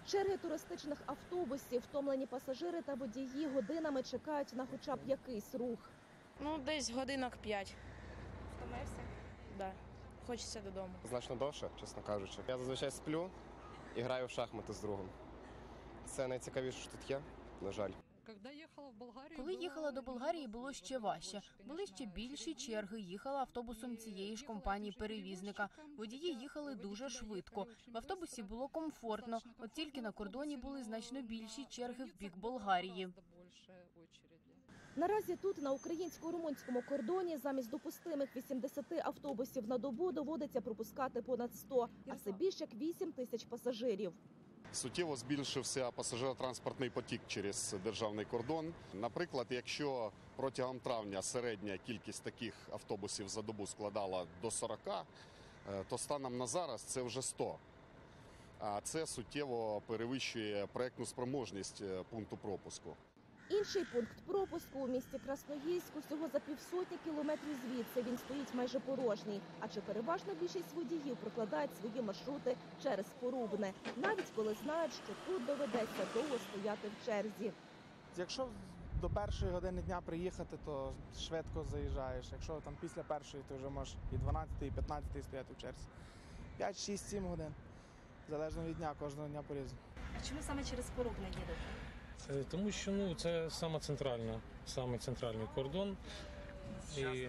Черги туристичних автобусів, втомлені пасажири та водії годинами чекають на хоча б якийсь рух. Десь годинок 5. Втомився? Да. Хочеться додому. Значно довше, чесно кажучи. Я зазвичай сплю і граю в шахмати з другом. Це найцікавіше, що тут є, на жаль. Коли їхала до Болгарії, було ще важче. Були ще більші черги. Їхала автобусом цієї ж компанії-перевізника. Водії їхали дуже швидко. В автобусі було комфортно. От тільки на кордоні були значно більші черги в бік Болгарії. Наразі тут, на українсько-румунському кордоні, замість допустимих 80 автобусів на добу доводиться пропускати понад 100, а це більше як 8 тисяч пасажирів. Суттєво збільшився пасажиротранспортний потік через державний кордон. Наприклад, якщо протягом травня середня кількість таких автобусів за добу складала до 40, то станом на зараз це вже 100. А це суттєво перевищує проектну спроможність пункту пропуску. Інший пункт пропуску у місті Красноїльськ усього за півсотні кілометрів звідси. Він стоїть майже порожній. Адже переважна більшість водіїв прокладають свої маршрути через Порубне. Навіть коли знають, що тут доведеться довго стояти в черзі. Якщо до першої години дня приїхати, то швидко заїжджаєш. Якщо там після першої, то вже можеш і 12, і 15 стояти в черзі. 5, 6, 7 годин. Залежно від дня, кожного дня по-різному. А чому саме через Порубне їдете? Тому що це саме центральний кордон. І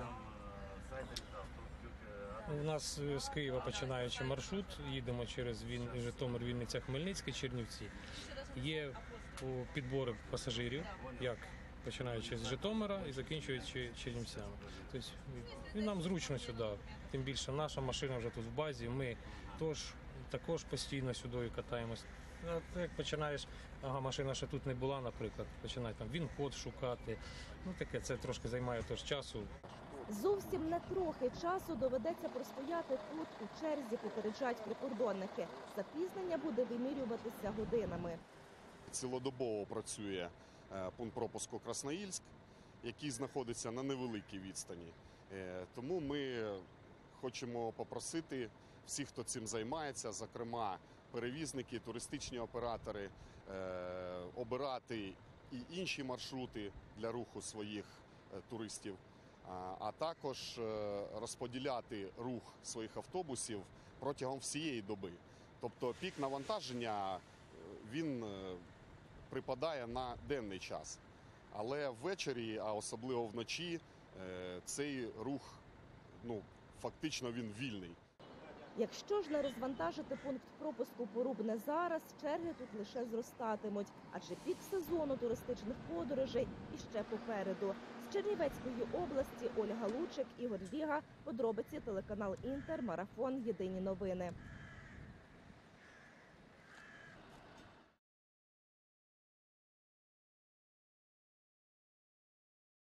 у нас з Києва починаючи маршрут, їдемо через Житомир, Вінниця, Хмельницький, Чернівці. Є підбори пасажирів, як починаючи з Житомира і закінчуючи Чернівцями. Тобто нам зручно сюди, тим більше наша машина вже тут в базі, ми також постійно сюди катаємось. Як починаєш, машина ще тут не була, наприклад, починаєш там він-код шукати, таке, це трошки займає теж часу. Зовсім не трохи часу доведеться простояти тут у черзі, попереджають прикордонники. Запізнення буде вимірюватися годинами. Цілодобово працює пункт пропуску Красноїльськ, який знаходиться на невеликій відстані. Тому ми хочемо попросити всіх, хто цим займається, зокрема перевізники, туристичні оператори, обирати і інші маршрути для руху своїх туристів, а також розподіляти рух своїх автобусів протягом всієї доби. Тобто пік навантаження, він припадає на денний час. Але ввечері, а особливо вночі, цей рух, фактично він вільний. Якщо ж не розвантажити пункт пропуску Порубне зараз, черги тут лише зростатимуть. Адже пік сезону туристичних подорожей іще попереду. З Чернівецької області Ольга Лучик, Ігор Ліга. Подробиці телеканал Інтер, Марафон. Єдині новини.